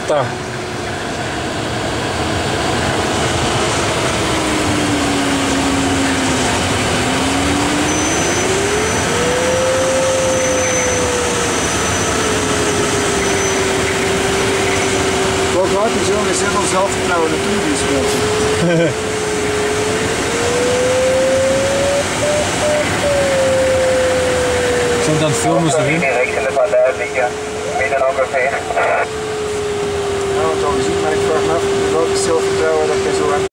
Basta. Wat hard is jongens, zet ons zelfvertrouwen natuurlijk in spelen. Zijn we dan het filmen zo in? Nou, het al gezien, maar ik vraag me af welke zelfvertrouwen dat jij zo hebt.